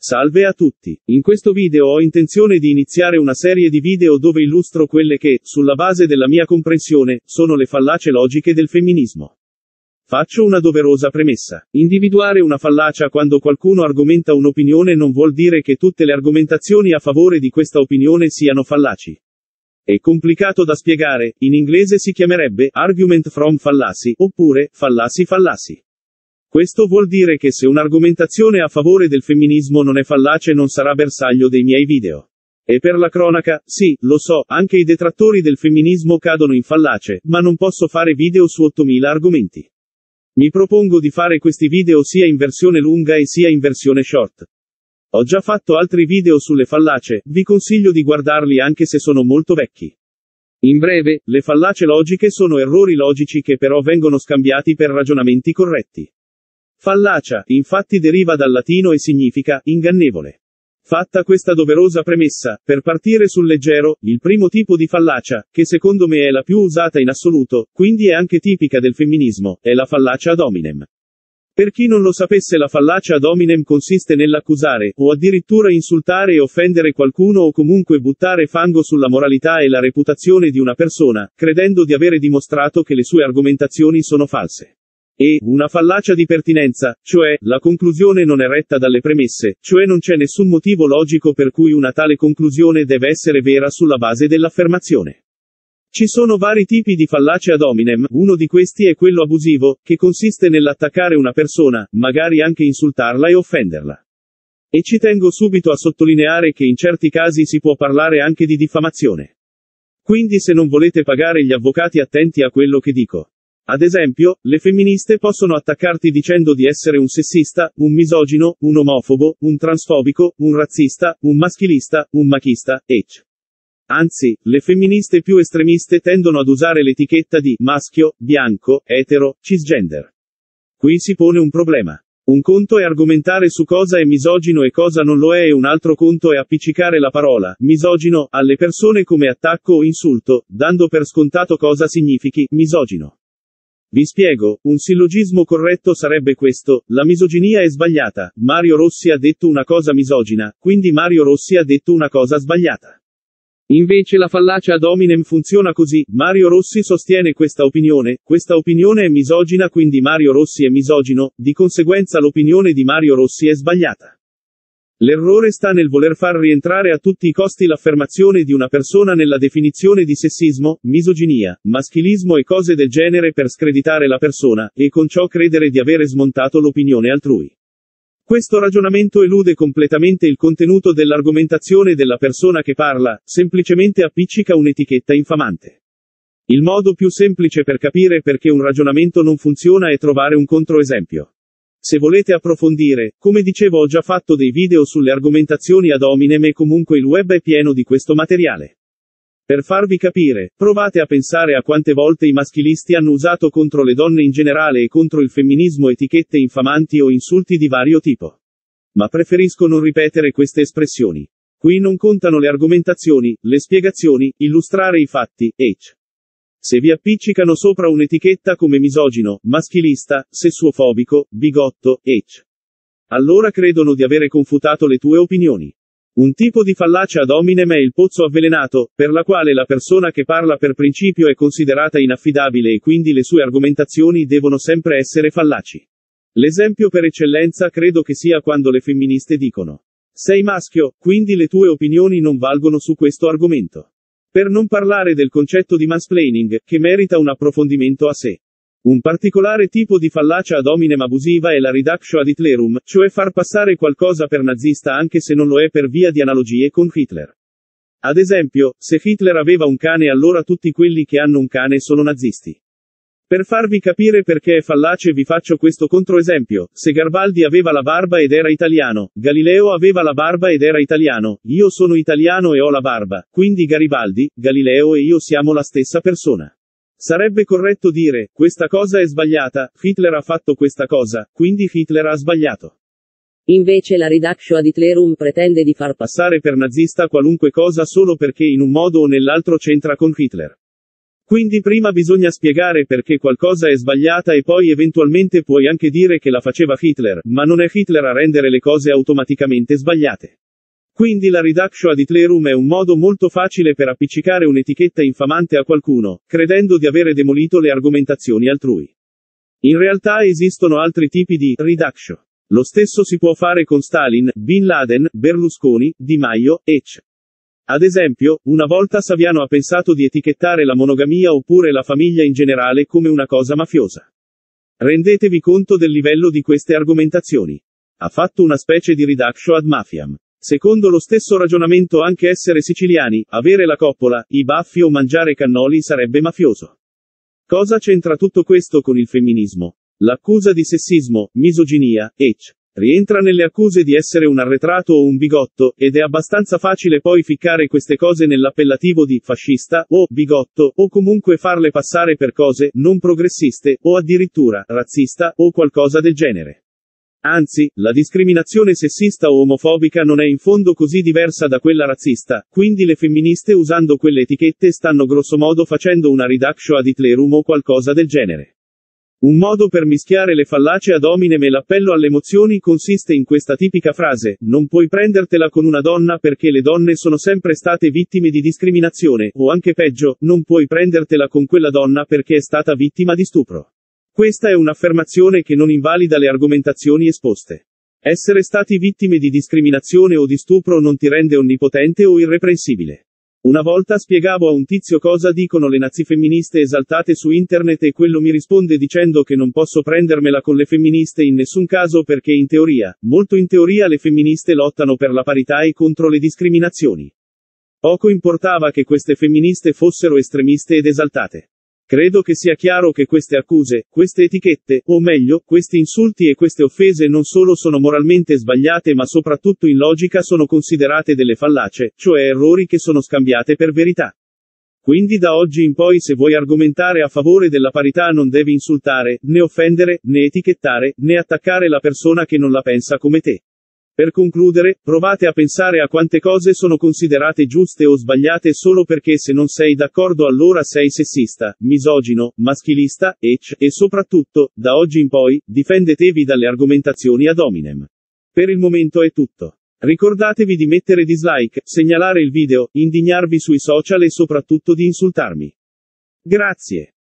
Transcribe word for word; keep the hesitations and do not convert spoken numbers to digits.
Salve a tutti. In questo video ho intenzione di iniziare una serie di video dove illustro quelle che, sulla base della mia comprensione, sono le fallacie logiche del femminismo. Faccio una doverosa premessa. Individuare una fallacia quando qualcuno argomenta un'opinione non vuol dire che tutte le argomentazioni a favore di questa opinione siano fallaci. È complicato da spiegare, in inglese si chiamerebbe argument from fallacy, oppure fallacy fallacy. Questo vuol dire che se un'argomentazione a favore del femminismo non è fallace non sarà bersaglio dei miei video. E per la cronaca, sì, lo so, anche i detrattori del femminismo cadono in fallace, ma non posso fare video su ottomila argomenti. Mi propongo di fare questi video sia in versione lunga e sia in versione short. Ho già fatto altri video sulle fallacie, vi consiglio di guardarli anche se sono molto vecchi. In breve, le fallacie logiche sono errori logici che però vengono scambiati per ragionamenti corretti. Fallacia, infatti deriva dal latino e significa ingannevole. Fatta questa doverosa premessa, per partire sul leggero, il primo tipo di fallacia, che secondo me è la più usata in assoluto, quindi è anche tipica del femminismo, è la fallacia ad hominem. Per chi non lo sapesse, la fallacia ad hominem consiste nell'accusare, o addirittura insultare e offendere qualcuno o comunque buttare fango sulla moralità e la reputazione di una persona, credendo di avere dimostrato che le sue argomentazioni sono false. E, una fallacia di pertinenza, cioè, la conclusione non è retta dalle premesse, cioè non c'è nessun motivo logico per cui una tale conclusione deve essere vera sulla base dell'affermazione. Ci sono vari tipi di fallace ad hominem, uno di questi è quello abusivo, che consiste nell'attaccare una persona, magari anche insultarla e offenderla. E ci tengo subito a sottolineare che in certi casi si può parlare anche di diffamazione. Quindi se non volete pagare gli avvocati, attenti a quello che dico. Ad esempio, le femministe possono attaccarti dicendo di essere un sessista, un misogino, un omofobo, un transfobico, un razzista, un maschilista, un machista, eccetera. Anzi, le femministe più estremiste tendono ad usare l'etichetta di maschio, bianco, etero, cisgender. Qui si pone un problema. Un conto è argomentare su cosa è misogino e cosa non lo è, e un altro conto è appiccicare la parola misogino alle persone come attacco o insulto, dando per scontato cosa significhi misogino. Vi spiego, un sillogismo corretto sarebbe questo: la misoginia è sbagliata, Mario Rossi ha detto una cosa misogina, quindi Mario Rossi ha detto una cosa sbagliata. Invece la fallacia ad hominem funziona così: Mario Rossi sostiene questa opinione, questa opinione è misogina, quindi Mario Rossi è misogino, di conseguenza l'opinione di Mario Rossi è sbagliata. L'errore sta nel voler far rientrare a tutti i costi l'affermazione di una persona nella definizione di sessismo, misoginia, maschilismo e cose del genere per screditare la persona, e con ciò credere di avere smontato l'opinione altrui. Questo ragionamento elude completamente il contenuto dell'argomentazione della persona che parla, semplicemente appiccica un'etichetta infamante. Il modo più semplice per capire perché un ragionamento non funziona è trovare un controesempio. Se volete approfondire, come dicevo, ho già fatto dei video sulle argomentazioni ad hominem e comunque il web è pieno di questo materiale. Per farvi capire, provate a pensare a quante volte i maschilisti hanno usato contro le donne in generale e contro il femminismo etichette infamanti o insulti di vario tipo. Ma preferisco non ripetere queste espressioni. Qui non contano le argomentazioni, le spiegazioni, illustrare i fatti, eccetera. Se vi appiccicano sopra un'etichetta come misogino, maschilista, sessuofobico, bigotto, eccetera. Allora credono di avere confutato le tue opinioni. Un tipo di fallacia ad hominem è il pozzo avvelenato, per la quale la persona che parla per principio è considerata inaffidabile e quindi le sue argomentazioni devono sempre essere fallaci. L'esempio per eccellenza credo che sia quando le femministe dicono: sei maschio, quindi le tue opinioni non valgono su questo argomento. Per non parlare del concetto di mansplaining, che merita un approfondimento a sé. Un particolare tipo di fallacia ad hominem abusiva è la reductio ad Hitlerum, cioè far passare qualcosa per nazista anche se non lo è per via di analogie con Hitler. Ad esempio, se Hitler aveva un cane allora tutti quelli che hanno un cane sono nazisti. Per farvi capire perché è fallace vi faccio questo controesempio: se Garibaldi aveva la barba ed era italiano, Galileo aveva la barba ed era italiano, io sono italiano e ho la barba, quindi Garibaldi, Galileo e io siamo la stessa persona. Sarebbe corretto dire: questa cosa è sbagliata, Hitler ha fatto questa cosa, quindi Hitler ha sbagliato. Invece la reductio ad Hitlerum pretende di far passare per nazista qualunque cosa solo perché in un modo o nell'altro c'entra con Hitler. Quindi prima bisogna spiegare perché qualcosa è sbagliata e poi eventualmente puoi anche dire che la faceva Hitler, ma non è Hitler a rendere le cose automaticamente sbagliate. Quindi la reductio ad Hitlerum è un modo molto facile per appiccicare un'etichetta infamante a qualcuno, credendo di avere demolito le argomentazioni altrui. In realtà esistono altri tipi di reductio. Lo stesso si può fare con Stalin, Bin Laden, Berlusconi, Di Maio, eccetera. Ad esempio, una volta Saviano ha pensato di etichettare la monogamia oppure la famiglia in generale come una cosa mafiosa. Rendetevi conto del livello di queste argomentazioni. Ha fatto una specie di reductio ad mafiam. Secondo lo stesso ragionamento anche essere siciliani, avere la coppola, i baffi o mangiare cannoli sarebbe mafioso. Cosa c'entra tutto questo con il femminismo? L'accusa di sessismo, misoginia, eccetera. Rientra nelle accuse di essere un arretrato o un bigotto, ed è abbastanza facile poi ficcare queste cose nell'appellativo di fascista, o bigotto, o comunque farle passare per cose non progressiste, o addirittura razzista, o qualcosa del genere. Anzi, la discriminazione sessista o omofobica non è in fondo così diversa da quella razzista, quindi le femministe usando quelle etichette stanno grossomodo facendo una reductio ad Hitlerum o qualcosa del genere. Un modo per mischiare le fallacie ad hominem e l'appello alle emozioni consiste in questa tipica frase: non puoi prendertela con una donna perché le donne sono sempre state vittime di discriminazione, o anche peggio, non puoi prendertela con quella donna perché è stata vittima di stupro. Questa è un'affermazione che non invalida le argomentazioni esposte. Essere stati vittime di discriminazione o di stupro non ti rende onnipotente o irreprensibile. Una volta spiegavo a un tizio cosa dicono le nazifemministe esaltate su internet e quello mi risponde dicendo che non posso prendermela con le femministe in nessun caso perché in teoria, molto in teoria le femministe lottano per la parità e contro le discriminazioni. Poco importava che queste femministe fossero estremiste ed esaltate. Credo che sia chiaro che queste accuse, queste etichette, o meglio, questi insulti e queste offese non solo sono moralmente sbagliate ma soprattutto in logica sono considerate delle fallacie, cioè errori che sono scambiate per verità. Quindi da oggi in poi se vuoi argomentare a favore della parità non devi insultare, né offendere, né etichettare, né attaccare la persona che non la pensa come te. Per concludere, provate a pensare a quante cose sono considerate giuste o sbagliate solo perché se non sei d'accordo allora sei sessista, misogino, maschilista, eccetera. E soprattutto, da oggi in poi, difendetevi dalle argomentazioni ad hominem. Per il momento è tutto. Ricordatevi di mettere dislike, segnalare il video, indignarvi sui social e soprattutto di insultarmi. Grazie.